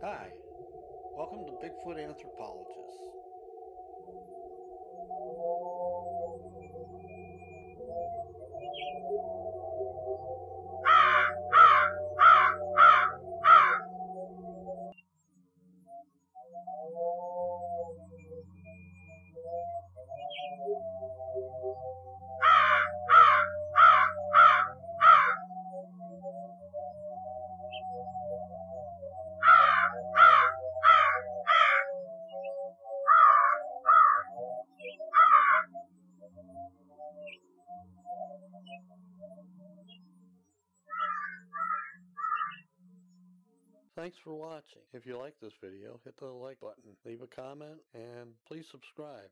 Hi, welcome to Bigfoot Anthropologists. Thanks for watching. If you like this video, hit the like button, leave a comment, and please subscribe.